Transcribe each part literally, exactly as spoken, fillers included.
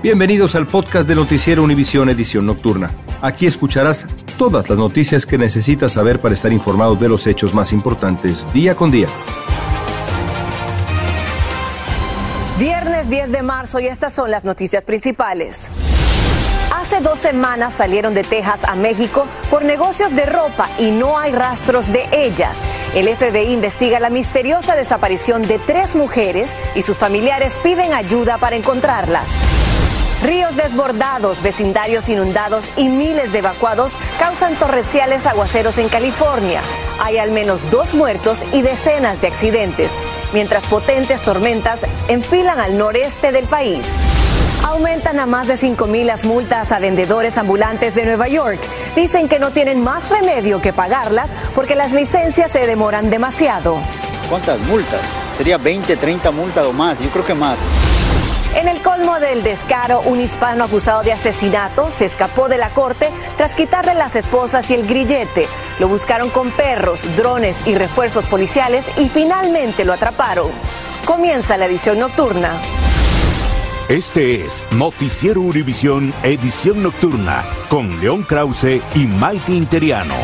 Bienvenidos al podcast de Noticiero Univisión Edición Nocturna. Aquí escucharás todas las noticias que necesitas saber para estar informado de los hechos más importantes día con día. Viernes diez de marzo y estas son las noticias principales. Hace dos semanas salieron de Texas a México por negocios de ropa y no hay rastros de ellas. El F B I investiga la misteriosa desaparición de tres mujeres y sus familiares piden ayuda para encontrarlas. Ríos desbordados, vecindarios inundados y miles de evacuados causan torrenciales aguaceros en California. Hay al menos dos muertos y decenas de accidentes, mientras potentes tormentas enfilan al noreste del país. Aumentan a más de cinco mil las multas a vendedores ambulantes de Nueva York. Dicen que no tienen más remedio que pagarlas porque las licencias se demoran demasiado. ¿Cuántas multas? Sería veinte, treinta multas o más, yo creo que más. En el colmo del descaro, un hispano acusado de asesinato se escapó de la corte tras quitarle las esposas y el grillete. Lo buscaron con perros, drones y refuerzos policiales y finalmente lo atraparon. Comienza la edición nocturna. Este es Noticiero Univisión Edición Nocturna con León Krause y Mike Interiano.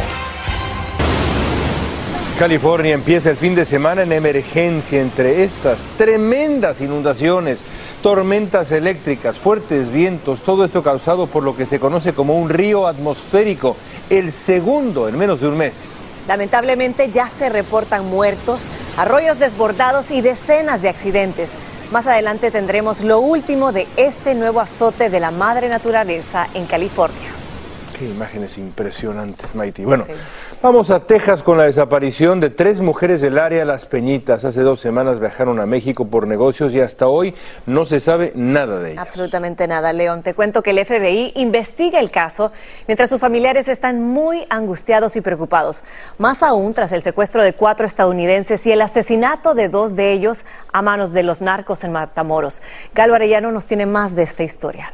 California empieza el fin de semana en emergencia entre estas tremendas inundaciones, tormentas eléctricas, fuertes vientos, todo esto causado por lo que se conoce como un río atmosférico, el segundo en menos de un mes. Lamentablemente ya se reportan muertos, arroyos desbordados y decenas de accidentes. Más adelante tendremos lo último de este nuevo azote de la madre naturaleza en California. Qué imágenes impresionantes, Maiti. Bueno, okay. Vamos a Texas con la desaparición de tres mujeres del área Las Peñitas. Hace dos semanas viajaron a México por negocios y hasta hoy no se sabe nada de ellas. Absolutamente nada, León. Te cuento que el F B I investiga el caso mientras sus familiares están muy angustiados y preocupados. Más aún tras el secuestro de cuatro estadounidenses y el asesinato de dos de ellos a manos de los narcos en Matamoros. Galo Arellano nos tiene más de esta historia.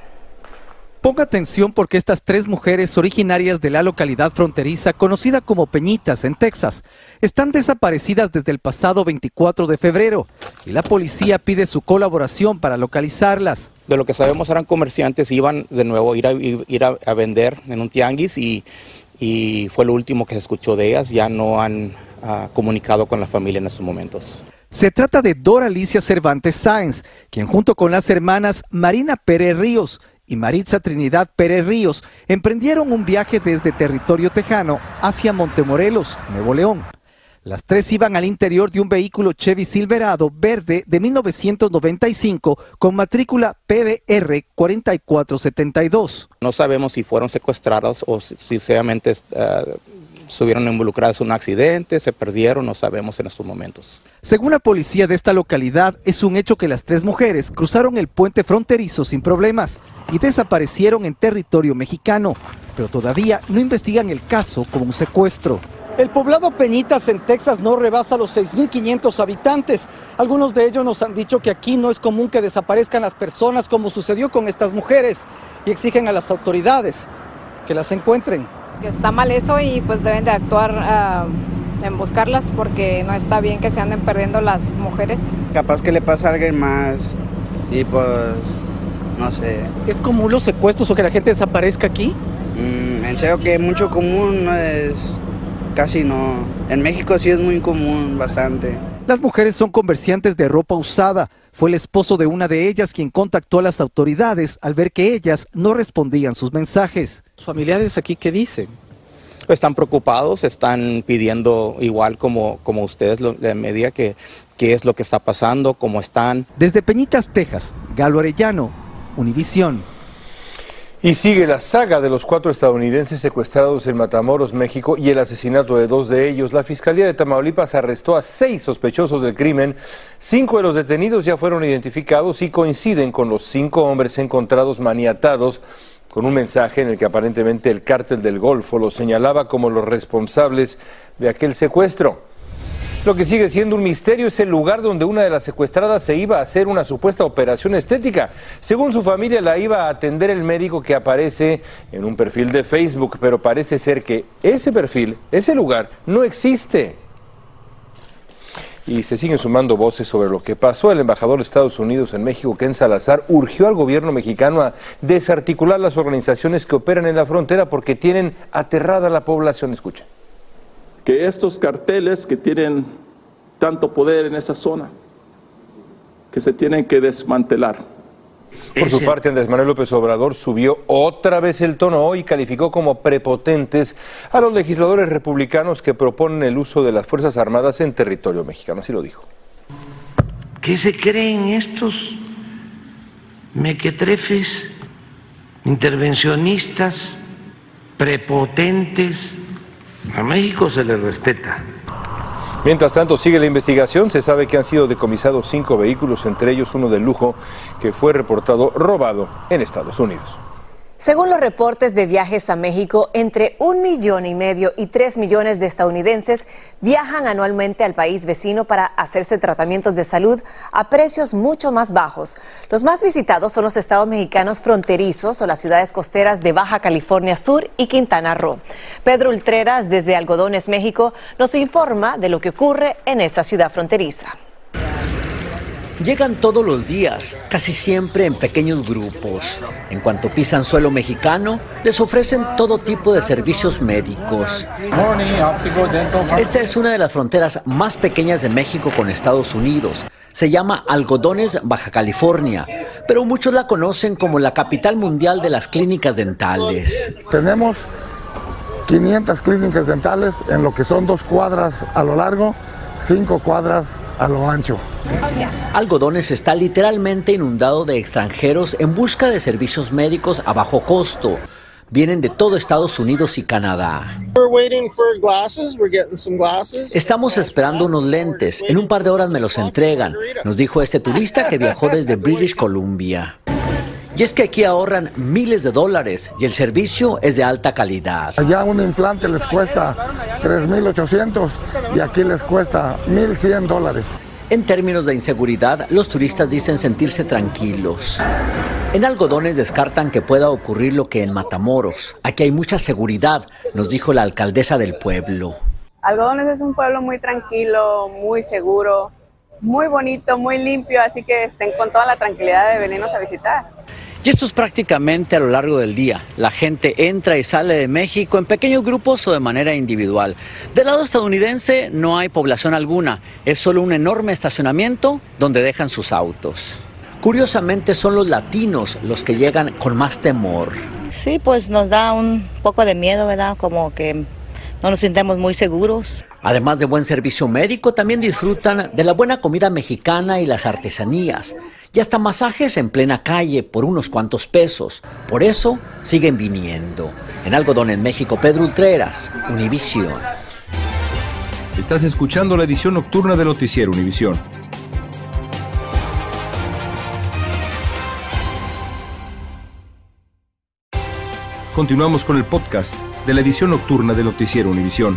Ponga atención porque estas tres mujeres originarias de la localidad fronteriza conocida como Peñitas en Texas están desaparecidas desde el pasado veinticuatro de febrero y la policía pide su colaboración para localizarlas. De lo que sabemos eran comerciantes, iban de nuevo a ir a, ir a, a vender en un tianguis y, y fue lo último que se escuchó de ellas. Ya no han uh, comunicado con la familia en estos momentos. Se trata de Dora Alicia Cervantes Sáenz, quien junto con las hermanas Marina Pérez Ríos y Maritza Trinidad Pérez Ríos emprendieron un viaje desde territorio tejano hacia Montemorelos, Nuevo León. Las tres iban al interior de un vehículo Chevy Silverado verde de mil novecientos noventa y cinco con matrícula P B R cuatro cuatro siete dos. No sabemos si fueron secuestrados o si sinceramente uh, estuvieron involucrados en un accidente, se perdieron, no sabemos en estos momentos. Según la policía de esta localidad, es un hecho que las tres mujeres cruzaron el puente fronterizo sin problemas y desaparecieron en territorio mexicano, pero todavía no investigan el caso como un secuestro. El poblado Peñitas en Texas no rebasa los seis mil quinientos habitantes. Algunos de ellos nos han dicho que aquí no es común que desaparezcan las personas como sucedió con estas mujeres y exigen a las autoridades que las encuentren. Que está mal eso y pues deben de actuar uh, en buscarlas porque no está bien que se anden perdiendo las mujeres. Capaz que le pasa a alguien más y pues no sé. ¿Es común los secuestros o que la gente desaparezca aquí? Mm, en serio que mucho común no es, casi no. En México sí es muy común, bastante. Las mujeres son comerciantes de ropa usada. Fue el esposo de una de ellas quien contactó a las autoridades al ver que ellas no respondían sus mensajes. ¿Los familiares aquí qué dicen? Están preocupados, están pidiendo igual como, como ustedes de media que qué es lo que está pasando, cómo están. Desde Peñitas, Texas, Galo Arellano, Univisión. Y sigue la saga de los cuatro estadounidenses secuestrados en Matamoros, México, y el asesinato de dos de ellos. La Fiscalía de Tamaulipas arrestó a seis sospechosos del crimen. Cinco de los detenidos ya fueron identificados y coinciden con los cinco hombres encontrados maniatados con un mensaje en el que aparentemente el Cártel del Golfo los señalaba como los responsables de aquel secuestro. Lo que sigue siendo un misterio es el lugar donde una de las secuestradas se iba a hacer una supuesta operación estética. Según su familia, la iba a atender el médico que aparece en un perfil de Facebook, pero parece ser que ese perfil, ese lugar, no existe. Y se siguen sumando voces sobre lo que pasó. El embajador de Estados Unidos en México, Ken Salazar, urgió al gobierno mexicano a desarticular las organizaciones que operan en la frontera porque tienen aterrada a la población. Escuchen. Que estos carteles que tienen tanto poder en esa zona, que se tienen que desmantelar. Por su parte, Andrés Manuel López Obrador subió otra vez el tono hoy y calificó como prepotentes a los legisladores republicanos que proponen el uso de las Fuerzas Armadas en territorio mexicano. Así lo dijo. ¿Qué se creen estos mequetrefes, intervencionistas, prepotentes? A México se le respeta. Mientras tanto, sigue la investigación. Se sabe que han sido decomisados cinco vehículos, entre ellos uno de lujo que fue reportado robado en Estados Unidos. Según los reportes de viajes a México, entre un millón y medio y tres millones de estadounidenses viajan anualmente al país vecino para hacerse tratamientos de salud a precios mucho más bajos. Los más visitados son los estados mexicanos fronterizos o las ciudades costeras de Baja California Sur y Quintana Roo. Pedro Ultreras, desde Algodones, México, nos informa de lo que ocurre en esta ciudad fronteriza. Llegan todos los días, casi siempre en pequeños grupos. En cuanto pisan suelo mexicano, les ofrecen todo tipo de servicios médicos. Esta es una de las fronteras más pequeñas de México con Estados Unidos. Se llama Algodones, Baja California, pero muchos la conocen como la capital mundial de las clínicas dentales. Tenemos quinientas clínicas dentales en lo que son dos cuadras a lo largo, cinco cuadras a lo ancho. Algodones está literalmente inundado de extranjeros en busca de servicios médicos a bajo costo. Vienen de todo Estados Unidos y Canadá. Estamos esperando unos lentes. En un par de horas me los entregan, nos dijo este turista que viajó desde British Columbia. Y es que aquí ahorran miles de dólares y el servicio es de alta calidad. Allá un implante les cuesta tres mil ochocientos y aquí les cuesta mil cien dólares. En términos de inseguridad, los turistas dicen sentirse tranquilos. En Algodones descartan que pueda ocurrir lo que en Matamoros. Aquí hay mucha seguridad, nos dijo la alcaldesa del pueblo. Algodones es un pueblo muy tranquilo, muy seguro, muy bonito, muy limpio, así que estén con toda la tranquilidad de venirnos a visitar. Y esto es prácticamente a lo largo del día. La gente entra y sale de México en pequeños grupos o de manera individual. Del lado estadounidense no hay población alguna, es solo un enorme estacionamiento donde dejan sus autos. Curiosamente son los latinos los que llegan con más temor. Sí, pues nos da un poco de miedo, ¿verdad? Como que no nos sentimos muy seguros. Además de buen servicio médico, también disfrutan de la buena comida mexicana y las artesanías. Y hasta masajes en plena calle por unos cuantos pesos. Por eso siguen viniendo. En Algodones, México, Pedro Ultreras, Univisión. Estás escuchando la edición nocturna de Noticiero Univisión. Continuamos con el podcast de la edición nocturna de Noticiero Univisión.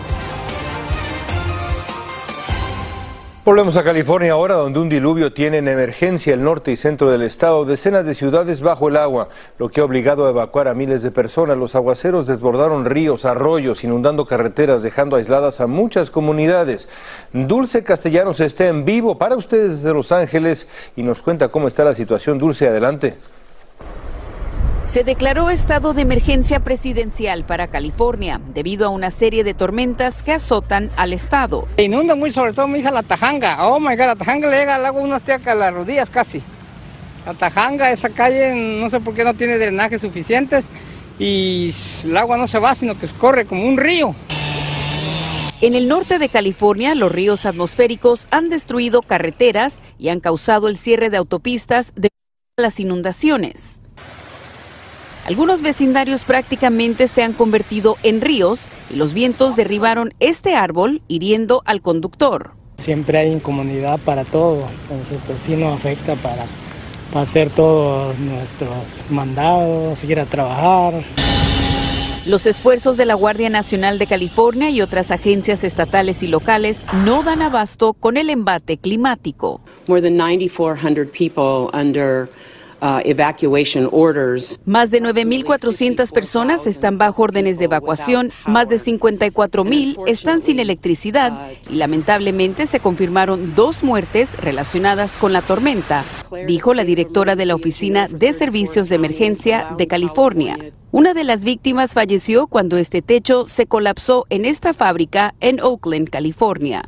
Volvemos a California ahora, donde un diluvio tiene en emergencia el norte y centro del estado, decenas de ciudades bajo el agua, lo que ha obligado a evacuar a miles de personas. Los aguaceros desbordaron ríos, arroyos, inundando carreteras, dejando aisladas a muchas comunidades. Dulce Castellanos está en vivo para ustedes desde Los Ángeles y nos cuenta cómo está la situación. Dulce, adelante. Se declaró estado de emergencia presidencial para California debido a una serie de tormentas que azotan al estado. Inunda muy, sobre todo mi hija la Tajanga. Oh my God, la Tajanga le llega al agua unas a las rodillas casi. La Tajanga, esa calle, no sé por qué no tiene drenajes suficientes y el agua no se va, sino que corre como un río. En el norte de California, los ríos atmosféricos han destruido carreteras y han causado el cierre de autopistas debido a las inundaciones. Algunos vecindarios prácticamente se han convertido en ríos y los vientos derribaron este árbol, hiriendo al conductor. Siempre hay incomodidad para todo, entonces pues sí nos afecta para, para hacer todos nuestros mandados, ir a trabajar. Los esfuerzos de la Guardia Nacional de California y otras agencias estatales y locales no dan abasto con el embate climático. More than nine thousand four hundred people under uh, evacuation orders. Más de nueve mil cuatrocientas personas están bajo órdenes de evacuación, más de cincuenta y cuatro mil están sin electricidad y lamentablemente se confirmaron dos muertes relacionadas con la tormenta, dijo la directora de la Oficina de Servicios de Emergencia de California. Una de las víctimas falleció cuando este techo se colapsó en esta fábrica en Oakland, California.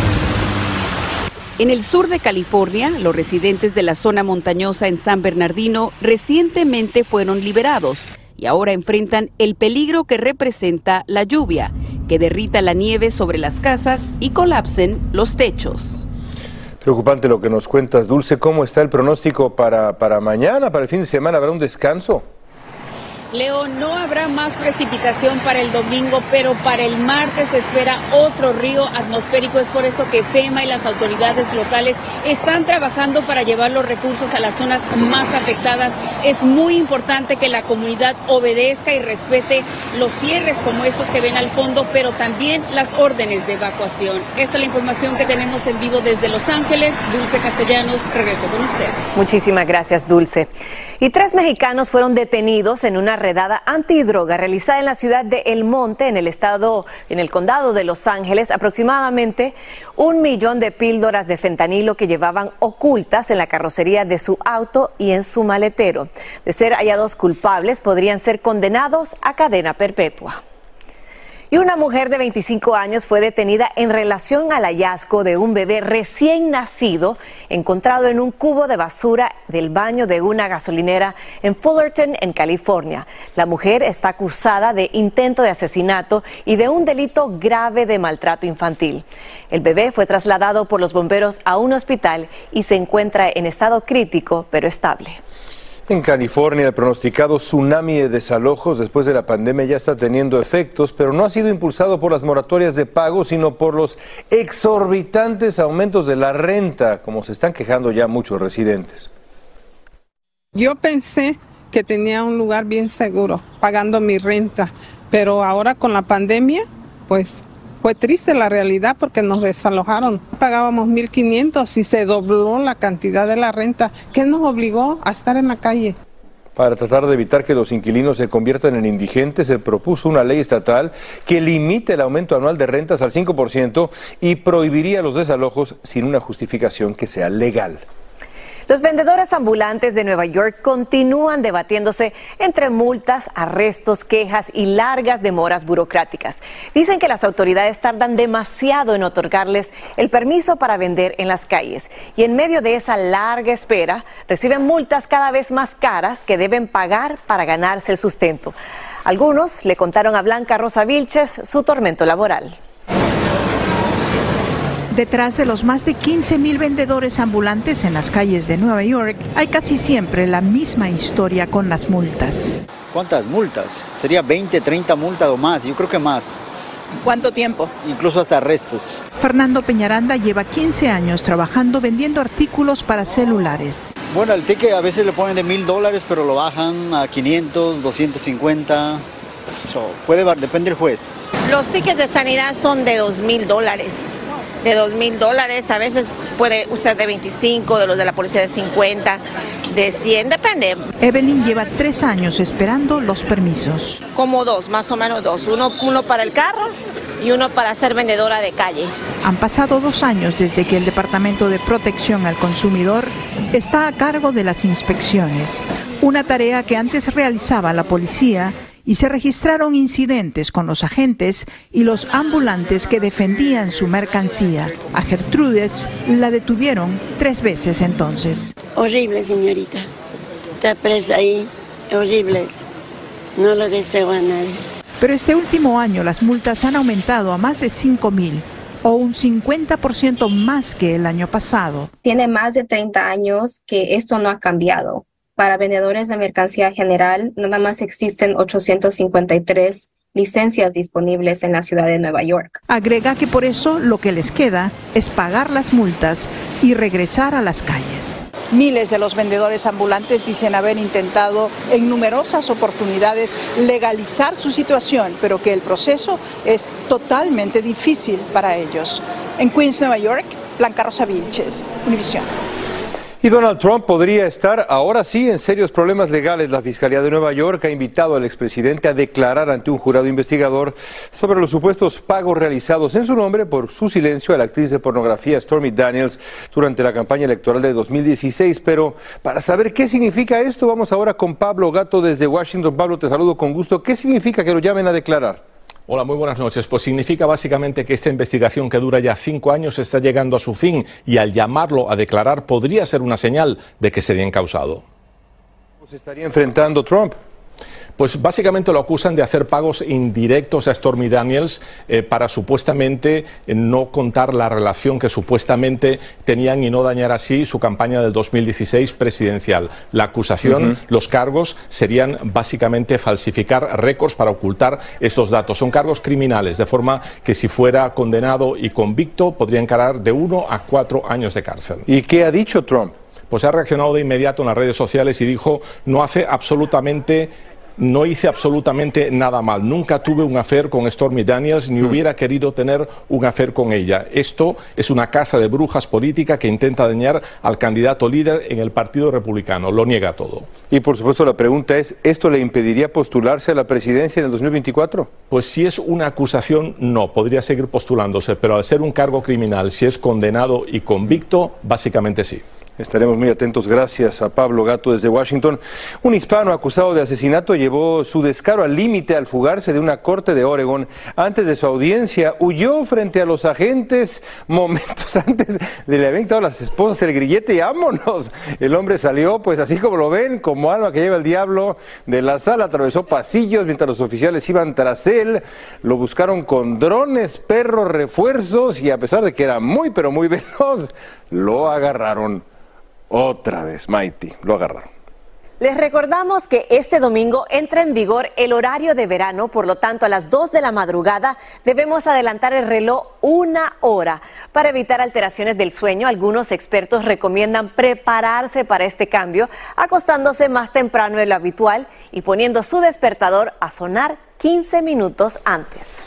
En el sur de California, los residentes de la zona montañosa en San Bernardino recientemente fueron liberados y ahora enfrentan el peligro que representa la lluvia, que derrita la nieve sobre las casas y colapsen los techos. Preocupante lo que nos cuentas, Dulce. ¿Cómo está el pronóstico para, para mañana, para el fin de semana? ¿Habrá un descanso? Leo, no habrá más precipitación para el domingo, pero para el martes se espera otro río atmosférico. Es por eso que FEMA y las autoridades locales están trabajando para llevar los recursos a las zonas más afectadas. Es muy importante que la comunidad obedezca y respete los cierres como estos que ven al fondo, pero también las órdenes de evacuación. Esta es la información que tenemos en vivo desde Los Ángeles. Dulce Castellanos, regreso con ustedes. Muchísimas gracias, Dulce. Y tres mexicanos fueron detenidos en una redada antidroga realizada en la ciudad de El Monte, en el estado, en el condado de Los Ángeles. Aproximadamente un millón de píldoras de fentanilo que llevaban ocultas en la carrocería de su auto y en su maletero. De ser hallados culpables, podrían ser condenados a cadena perpetua. Y una mujer de veinticinco años fue detenida en relación al hallazgo de un bebé recién nacido encontrado en un cubo de basura del baño de una gasolinera en Fullerton, en California. La mujer está acusada de intento de asesinato y de un delito grave de maltrato infantil. El bebé fue trasladado por los bomberos a un hospital y se encuentra en estado crítico, pero estable. En California, el pronosticado tsunami de desalojos después de la pandemia ya está teniendo efectos, pero no ha sido impulsado por las moratorias de pago, sino por los exorbitantes aumentos de la renta, como se están quejando ya muchos residentes. Yo pensé que tenía un lugar bien seguro, pagando mi renta, pero ahora con la pandemia, pues fue triste la realidad porque nos desalojaron. Pagábamos mil quinientos y se dobló la cantidad de la renta, que nos obligó a estar en la calle. Para tratar de evitar que los inquilinos se conviertan en indigentes, se propuso una ley estatal que limite el aumento anual de rentas al cinco por ciento y prohibiría los desalojos sin una justificación que sea legal. Los vendedores ambulantes de Nueva York continúan debatiéndose entre multas, arrestos, quejas y largas demoras burocráticas. Dicen que las autoridades tardan demasiado en otorgarles el permiso para vender en las calles. Y en medio de esa larga espera, reciben multas cada vez más caras que deben pagar para ganarse el sustento. Algunos le contaron a Blanca Rosa Vilches su tormento laboral. Detrás de los más de quince mil vendedores ambulantes en las calles de Nueva York, hay casi siempre la misma historia con las multas. ¿Cuántas multas? Sería veinte, treinta multas o más, yo creo que más. ¿Cuánto tiempo? Incluso hasta arrestos. Fernando Peñaranda lleva quince años trabajando vendiendo artículos para celulares. Bueno, el ticket a veces le ponen de mil dólares, pero lo bajan a quinientos, doscientos cincuenta. So, puede, depende del juez. Los tickets de sanidad son de dos mil dólares. De dos mil dólares, a veces puede usar de veinticinco, de los de la policía de cincuenta, de cien, depende. Evelyn lleva tres años esperando los permisos. Como dos, más o menos dos, uno, uno para el carro y uno para ser vendedora de calle. Han pasado dos años desde que el Departamento de Protección al Consumidor está a cargo de las inspecciones, una tarea que antes realizaba la policía, y se registraron incidentes con los agentes y los ambulantes que defendían su mercancía. A Gertrudes la detuvieron tres veces entonces. Horrible, señorita. Está presa ahí, horribles. No lo deseo a nadie. Pero este último año las multas han aumentado a más de cinco mil, o un cincuenta por ciento más que el año pasado. Tiene más de treinta años que esto no ha cambiado. Para vendedores de mercancía general, nada más existen ochocientos cincuenta y tres licencias disponibles en la ciudad de Nueva York. Agrega que por eso lo que les queda es pagar las multas y regresar a las calles. Miles de los vendedores ambulantes dicen haber intentado en numerosas oportunidades legalizar su situación, pero que el proceso es totalmente difícil para ellos. En Queens, Nueva York, Blanca Rosa Vilches, Univisión. Y Donald Trump podría estar ahora sí en serios problemas legales. La Fiscalía de Nueva York ha invitado al expresidente a declarar ante un jurado investigador sobre los supuestos pagos realizados en su nombre por su silencio a la actriz de pornografía Stormy Daniels durante la campaña electoral de dos mil dieciséis. Pero para saber qué significa esto, vamos ahora con Pablo Gatto desde Washington. Pablo, te saludo con gusto. ¿Qué significa que lo llamen a declarar? Hola, muy buenas noches. Pues significa básicamente que esta investigación que dura ya cinco años está llegando a su fin y al llamarlo a declarar podría ser una señal de que sería encausado. ¿Se estaría enfrentando Trump? Pues básicamente lo acusan de hacer pagos indirectos a Stormy Daniels eh, para supuestamente eh, no contar la relación que supuestamente tenían y no dañar así su campaña del dos mil dieciséis presidencial. La acusación, uh-huh. los cargos serían básicamente falsificar récords para ocultar estos datos. Son cargos criminales, de forma que si fuera condenado y convicto podría encarar de uno a cuatro años de cárcel. ¿Y qué ha dicho Trump? Pues ha reaccionado de inmediato en las redes sociales y dijo: no hace absolutamente... No hice absolutamente nada mal. Nunca tuve un affair con Stormy Daniels ni hubiera querido tener un affair con ella. Esto es una caza de brujas política que intenta dañar al candidato líder en el Partido Republicano. Lo niega todo. Y por supuesto la pregunta es, ¿esto le impediría postularse a la presidencia en el dos mil veinticuatro? Pues si es una acusación, no. Podría seguir postulándose. Pero al ser un cargo criminal, si es condenado y convicto, básicamente sí. Estaremos muy atentos. Gracias a Pablo Gatto desde Washington. Un hispano acusado de asesinato llevó su descaro al límite al fugarse de una corte de Oregon. Antes de su audiencia, huyó frente a los agentes momentos antes de le haber quitado a las esposas el grillete y ¡vámonos! El hombre salió, pues así como lo ven, como alma que lleva el diablo de la sala. Atravesó pasillos mientras los oficiales iban tras él. Lo buscaron con drones, perros, refuerzos y a pesar de que era muy, pero muy veloz, lo agarraron. Otra vez, Mighty, lo agarraron. Les recordamos que este domingo entra en vigor el horario de verano, por lo tanto a las dos de la madrugada debemos adelantar el reloj una hora. Para evitar alteraciones del sueño, algunos expertos recomiendan prepararse para este cambio, acostándose más temprano de lo habitual y poniendo su despertador a sonar quince minutos antes.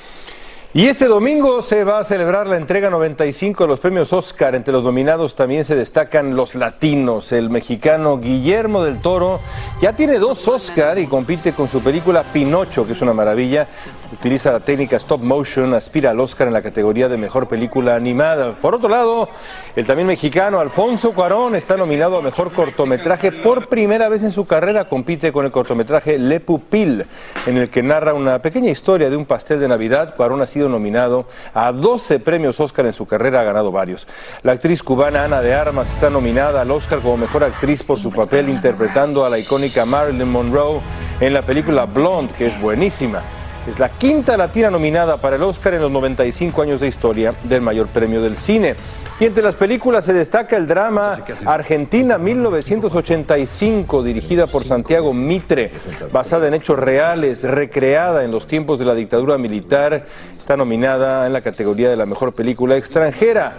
Y este domingo se va a celebrar la entrega noventa y cinco de los premios Oscar. Entre los nominados también se destacan los latinos. El mexicano Guillermo del Toro ya tiene dos Oscar y compite con su película Pinocho, que es una maravilla. Utiliza la técnica stop motion, aspira al Oscar en la categoría de mejor película animada. Por otro lado, el también mexicano Alfonso Cuarón está nominado a mejor cortometraje por primera vez en su carrera. Compite con el cortometraje Le Pupil, en el que narra una pequeña historia de un pastel de Navidad. Cuarón ha sido nominado a doce premios Oscar en su carrera, ha ganado varios. La actriz cubana Ana de Armas está nominada al Oscar como mejor actriz por su papel interpretando a la icónica Marilyn Monroe en la película Blonde, que es buenísima. Es la quinta latina nominada para el Oscar en los noventa y cinco años de historia del mayor premio del cine. Y entre las películas se destaca el drama Argentina mil novecientos ochenta y cinco, dirigida por Santiago Mitre, basada en hechos reales, recreada en los tiempos de la dictadura militar. Está nominada en la categoría de la mejor película extranjera.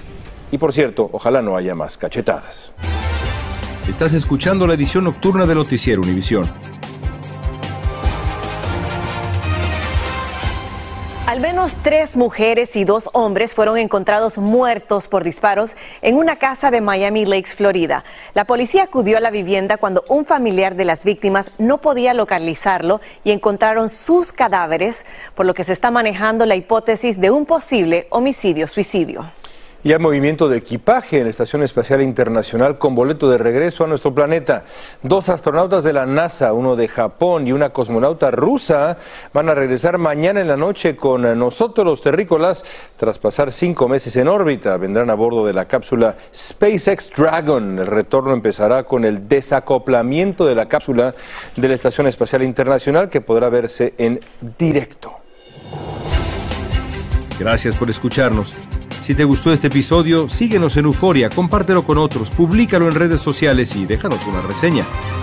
Y por cierto, ojalá no haya más cachetadas. Estás escuchando la edición nocturna de Noticiero Univisión. Al menos tres mujeres y dos hombres fueron encontrados muertos por disparos en una casa de Miami Lakes, Florida. La policía acudió a la vivienda cuando un familiar de las víctimas no podía localizarlo y encontraron sus cadáveres, por lo que se está manejando la hipótesis de un posible homicidio-suicidio. Y hay movimiento de equipaje en la Estación Espacial Internacional con boleto de regreso a nuestro planeta. Dos astronautas de la NASA, uno de Japón y una cosmonauta rusa, van a regresar mañana en la noche con nosotros los terrícolas tras pasar cinco meses en órbita. Vendrán a bordo de la cápsula SpaceX Dragon. El retorno empezará con el desacoplamiento de la cápsula de la Estación Espacial Internacional, que podrá verse en directo. Gracias por escucharnos. Si te gustó este episodio, síguenos en Euforia, compártelo con otros, públicalo en redes sociales y déjanos una reseña.